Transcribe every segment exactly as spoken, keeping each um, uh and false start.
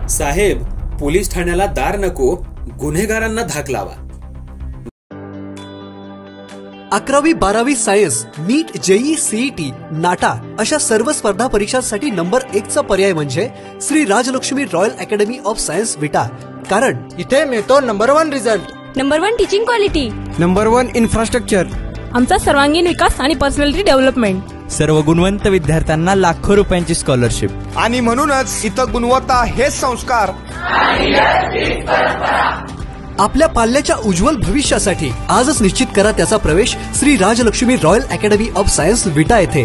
साहेब, police ठाण्याला दार नको, गुन्हेगारांना धाक लावा. अकरावी बारावी science, NEET, JEE, CET, NATA अशा सर्व स्पर्धा परीक्षांसाठी नंबर एक चा पर्याय म्हणजे Shri Rajalakshmi royal academy of science Vita. कारण इथे मिळतो number one result, number one teaching quality, number one infrastructure, आमचा सर्वांगीण विकास आणि पर्सनॅलिटी डेव्हलपमेंट, सर्व गुणवंत विद्यार्थ्यांना लाखो रुपयांची स्कॉलरशिप आणि म्हणूनच इथं गुणवत्ता हेच संस्कार. आपल्या पाल्याच्या उज्ज्वल भविष्यासाठी आजच निश्चित करा त्याचा प्रवेश Shri Rajalakshmi royal academy of science Vita येथे.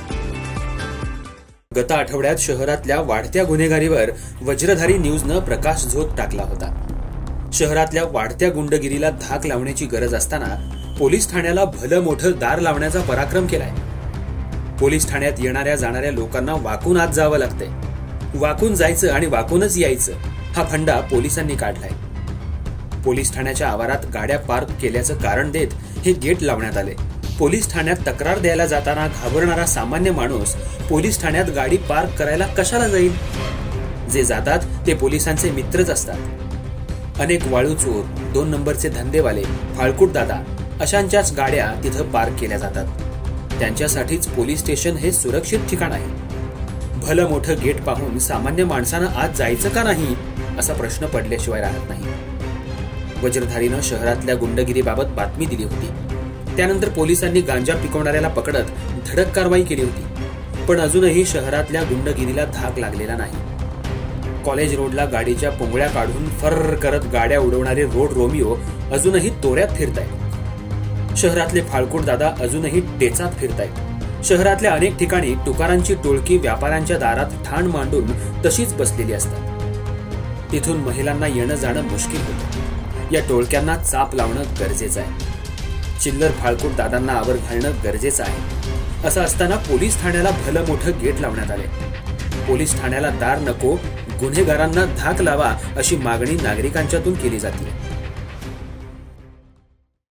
गत आठवड्यात शहरातल्या वाढत्या गुन्हेगारीवर वज्रधारी न्यूजनं प्रकाशझोत टाकला होता. शहरातल्या वाढत्या गुंडगिरीला धाक लावण्याची गरज असताना पोलीस ठाण्याला भलं मोठं दार लावण्याचा पराक्रम केलाय. पोलीस ठाण्यात येणाऱ्या जाणाऱ्या लोकांना वाकून आत जावं लागतंय. वाकून जायचं आणि वाकूनच यायचं हा फंडा पोलिसांनी काढलाय. पोलीस ठाण्याच्या आवारात गाड्या पार्क केल्याचं कारण देत हे गेट लावण्यात आले. पोलीस ठाण्यात तक्रार द्यायला जाताना घाबरणारा सामान्य माणूस पोलीस ठाण्यात गाडी पार्क करायला कशाला जाईल? जे जातात ते पोलिसांचे मित्रच असतात. अनेक वाळू चोर, दोन नंबरचे धंदेवाले, फाळकूट दादा अशांच्याच गाड्या तिथं पार्क केल्या जातात. त्यांच्यासाठीच पोलीस स्टेशन हे सुरक्षित ठिकाण आहे. भलं मोठं गेट पाहून सामान्य माणसानं आत जायचं का नाही असा प्रश्न पडल्याशिवाय राहत नाही. वज्रधारीनं शहरातल्या गुंडगिरीबाबत बातमी दिली होती. त्यानंतर पोलिसांनी गांजा पिकवणाऱ्याला पकडत धडक कारवाई केली होती. पण अजूनही शहरातल्या गुंडगिरीला धाक लागलेला नाही. कॉलेज रोडला गाडीच्या पोंगळ्या काढून फर्र करत गाड्या उडवणारे रोड रोमिओ अजूनही तोऱ्यात फिरतायत. शहरातले फाळकूट दादा अजूनही टेचात फिरतायत. शहरातल्या अनेक ठिकाणी टुकारांची टोळकी व्यापाऱ्यांच्या दारात ठाण मांडून तशीच बसलेली असतात. तिथून महिलांना येणं जाणं मुश्किल होतं. या टोळक्यांना चाप लावणं गरजेचं आहे. चिल्लर फाळकूट दादांना आवर घालणं गरजेचं आहे. असं असताना पोलीस ठाण्याला भलं मोठं गेट लावण्यात आले. पोलीस ठाण्याला दार नको, गुन्हेगारांना धाक लावा अशी मागणी नागरिकांच्यातून केली जाते.